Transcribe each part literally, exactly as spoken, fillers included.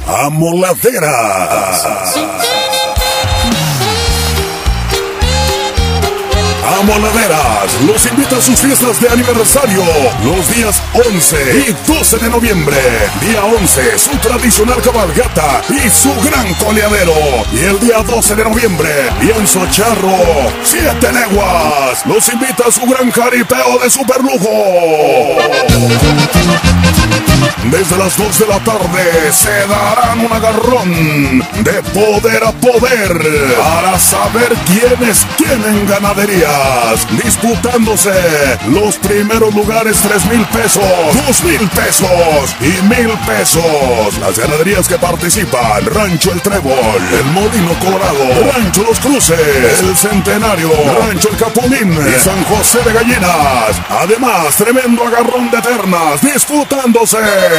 Amoladeras. Amoladeras los invita a sus fiestas de aniversario los días once y doce de noviembre. Día once, su tradicional cabalgata y su gran coleadero. Y el día doce de noviembre, lienzo charro, siete leguas. Los invita a su gran jaripeo de superlujo. Desde las dos de la tarde se darán un agarrón de poder a poder para saber quiénes tienen ganaderías, disputándose los primeros lugares. Tres mil pesos, dos mil pesos y mil pesos. Las ganaderías que participan: Rancho El Trébol, El Molino Colorado, Rancho Los Cruces, El Centenario, Rancho El Capulín y San José de Gallinas. Además, tremendo agarrón de ternas disputándose.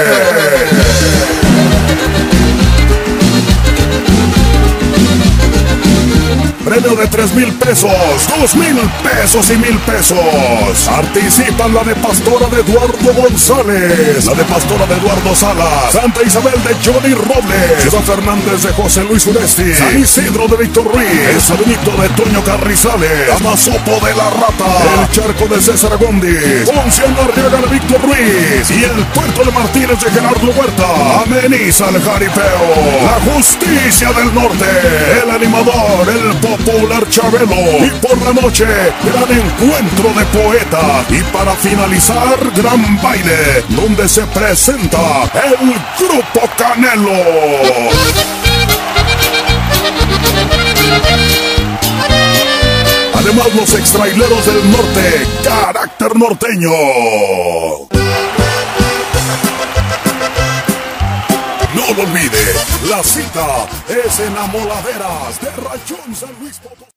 Premio de tres mil pesos, dos mil pesos y mil pesos. Participan la de Pastora de Eduardo González, la de Pastora de Eduardo Salas, Santa Isabel de Johnny Robles, Ciudad Fernández de José Luis Uresti, San Isidro de Víctor Ruiz, El Sabinito de Toño Carrizales, Amazopo de la Rata, El Charco de César Agondi, Ponce Arriaga de Víctor Ruiz y el Puerto de Martínez de Gerardo Huerta. Ameniza el jaripeo la Justicia del Norte, el animador, el popular Chabelo, y por la noche gran encuentro de poetas, y para finalizar gran baile donde se presenta el Grupo Canelo. Además, los extraileros del norte, carácter norteño. No lo olvide, la cita es en Amoladeras de Rayón San Luis Potosí.